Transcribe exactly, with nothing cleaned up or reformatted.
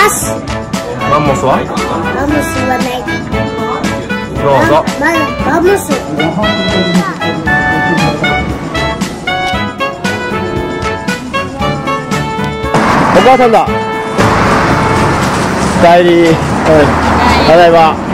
ます。 マンモスは？ マンモスはない。 どうぞ。 まだマンモス。 お母さんだ。帰り。ただいま。